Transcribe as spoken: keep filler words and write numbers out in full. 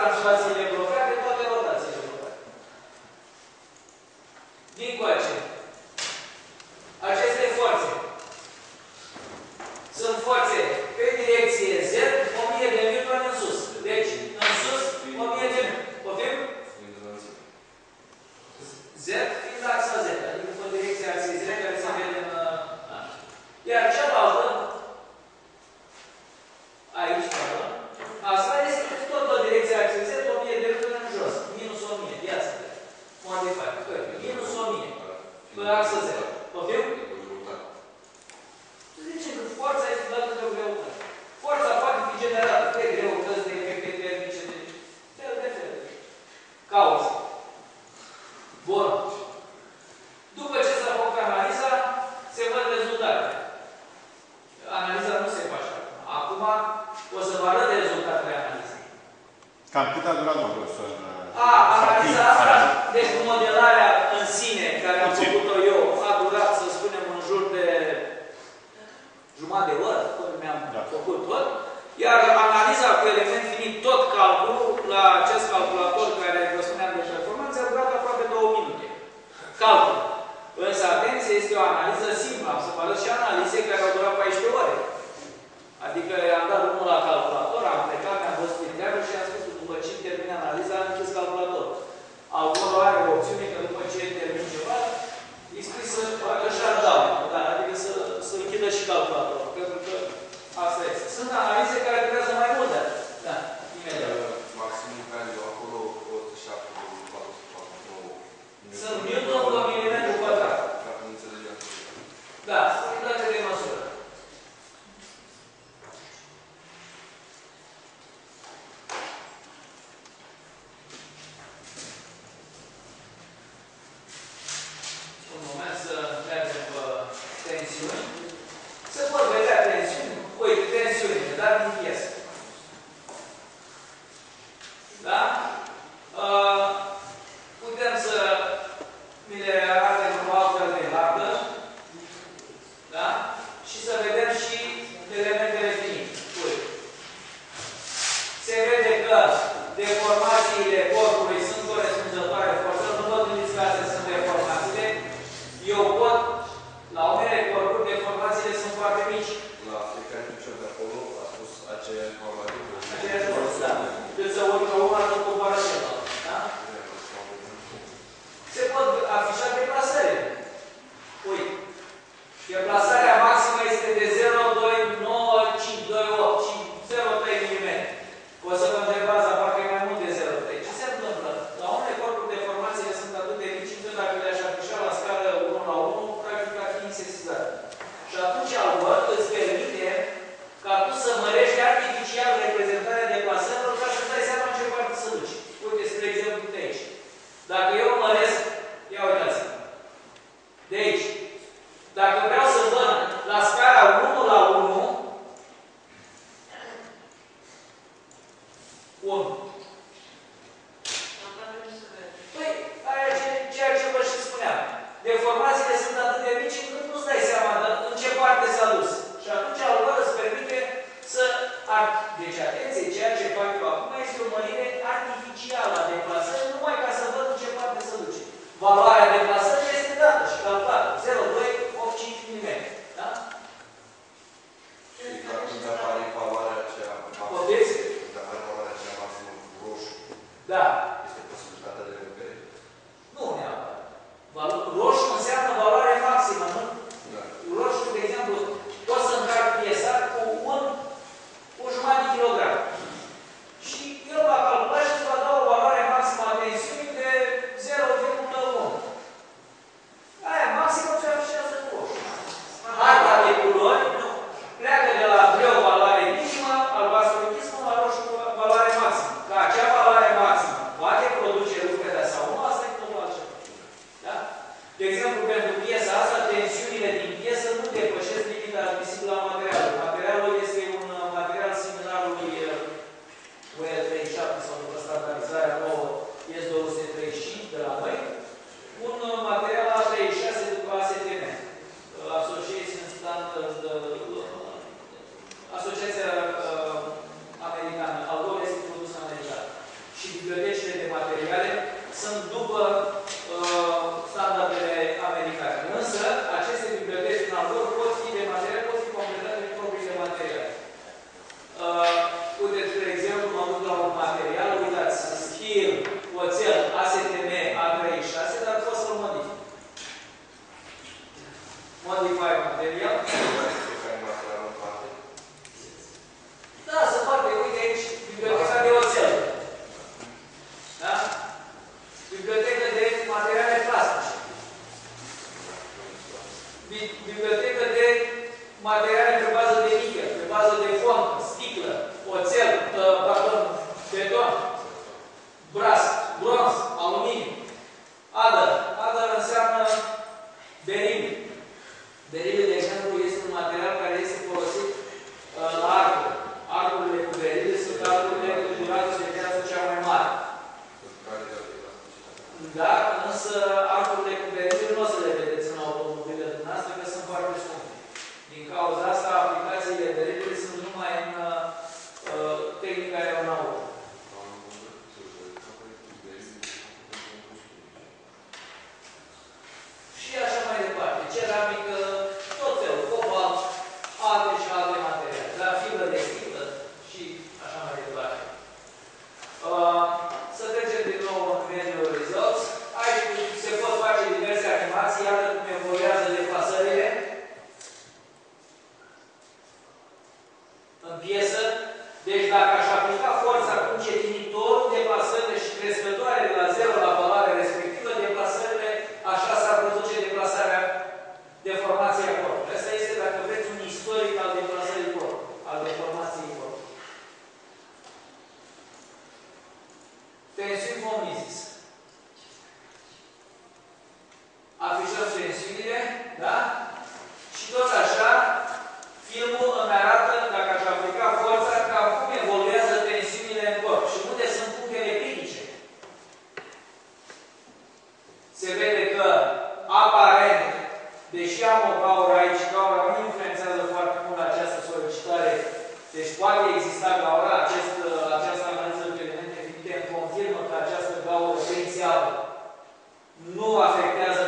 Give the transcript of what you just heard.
translațiile blocate, toate rotațiile blocate. Din coace. Aceste forțe sunt forțe pe direcție Z, o mie de newton în sus. Deci, în sus, o mie de newton. Poftim? Z fiind axa Z, adică pe direcția axiei Z care se vede în... Iar cealaltă, aici, pardon, asta este tot o direcție axiei Z, o mie de newton în jos. Minus o mie, viață. Modify. Minus o mie. Pe axa Z. Poftim? Zicem că forța este dată de o greutate. Forța poate fi generată de greutăți, de efecte termice, de fel de fel. Cauză. Bun. După ce s-a făcut analiza, se văd rezultatele. Analiza nu se face acum. Acum o să vă arăt rezultatele analizei. Cam cât a durat, domnul profesor? A, analiza asta, deci modelarea în sine, care am făcut-o eu, a durat, să spunem, în jur de jumătate de oră, până mi-am da. făcut tot, iar analiza cu element finit, tot calculul, la acest calculator care vă spuneam de performanță, a durat aproape două minute. Calcul. Însă, atenție, este o analiză simplă. Am să vă arăt și analize care au durat paisprezece ore. Adică am dat drumul la calculator, am plecat, mi-am văzut din treabă și am spus că după ce termin analiza, am închis calculatorul. Acolo are o opțiune că după ce termin ceva, e scris să facă shutdown, da, adică să, să închidă și calculatorul, pentru că asta este. Sunt analize care durează mai mult de atât. Da, imediat. Maximum value acolo, o sută șapte virgulă patru patru nouă. Sunt newton pe milimetru pătrat. Dacă nu înțelegeam. Da, sunt unități de măsură. Un moment să mergem pe tensiuni. Se pot vedea tensiuni. Uite, tensiunile, dar din piesă. Da? Uh, putem să mi le arate într-o altfel de hartă. Da? Și să vedem și elementele finite. Uite. Se vede că deformațiile corpului sunt corespunzătoare forțelor. Nu vă gândiți că astea sunt deformațiile. Eu pot, la unele corpuri, deformațiile sunt foarte mici. La fiecare picior de acolo a spus aceeași informație. Aceeași forță, da. Cât să urcă una, nu compară celălalt. Da? Se pot afișa deplasările. Uite. Deplasarea maximă este de zero virgulă doi nouă cinci doi opt și zero virgulă trei milimetri. O să vă întrebați, parcă e mai mult de zero virgulă trei. Ce se întâmplă? La unele corpuri deformațiile sunt atât de mici, încât dacă le-aș afișa la scară unu la unu, practic ar fi insesizat. Și atunci alor îți permite ca tu să mărești artificial reprezentarea deplasărilor ca să-ți dai seama în ce parte să duci. Uite, spre exemplu, de aici. Dacă eu măresc, ia uitați-vă. De aici. Dacă vreau să văd la scara unu la unu, unu. Păi, aia ceea ce vă și spuneam. Deformațiile sunt atât de mici încât nu-ți dai seama în ce parte s-a dus. Și atunci alor îți permite să... Deci, atenție, ceea ce fac eu acum este o mărire artificială a deplasării, numai ca să văd în ce parte se duce. Valoarea deplasării este dată și calculată. zero virgulă doi opt cinci milimetri. Da? Și când apare valoarea aceea maximă, când apare valoarea aceea maximă roșu, da. este posibilitatea de repere? Nu neapărat. Roșu înseamnă valoare maximă, nu? Da. Roșu, de exemplu, pot să încarc piesa cu un, un jumătate de kilogram. Și el va calcula și îți va da o valoare maximă a tensiunii de zero virgulă unu. Aia maximă se afișează cu roșu. Harta de culori pleacă de la greu valoare minimă, albastru închismă, la roșu valoare maximă. Ca acea valoare maximă va bibliotecile de materiale sunt după uh, standardele americane. Însă, aceste biblioteci în altor pot fi de materiale, pot fi completate prin propriile materiale. Uh, uite, de exemplu, mă duc la un material, uitați, schir, oțel, A S T M, A treizeci și șase, dar pot să-l modific. Modify material. Da, se poate. Uite aici, biblioteca de oțel. Da? Biblioteca de materiale plastice. Biblioteca de materiale pe bază de nichel, pe bază de fond, sticlă, oțel, uh, pardon, beton, bras, bronz, aluminiu. Adăr. Adăr înseamnă beril. Berilul, de exemplu, este un material care este folosit uh, la arcuri. Arcurile cu berile sunt arcurile cu durată de viață cea mai mare. Da? Însă arcurile cu berile nu o să le vedeți în automobile dumneavoastră, că sunt foarte scumpe. Din cauza asta, aplicațiile berilor sunt numai în uh, tehnica aeronautică. Și așa mai departe. Ceramică, tot felul, cobalt, alte și alte materiale. Dar fibră de sticlă și așa mai departe. Uh, să trecem din nou în menu results. Aici se pot face diverse animații. Iată cum evoluează deplasările în piesă. Deci dacă aș aplica forța cu încetinitorul, deplasările și crescătoare de la zero la valoare respectivă, deplasările, așa s-ar produce deplasarea deformației corpului. Asta este, dacă vreți, un istoric al deplasării corpului, al deformației corpului. Tensiuni vom-zis. Afișăm tensiunile, da? Și tot așa, filmul îmi arată, dacă aș aplica forța, cam cum evoluează tensiunile în corp și unde sunt punctele critice. Se vede că, aparent, deși am o gaură aici, gaura nu influențează foarte mult această solicitare, deci poate exista gaura, acest, această analiză cu elemente finite îmi confirmă că această gaură prințială nu afectează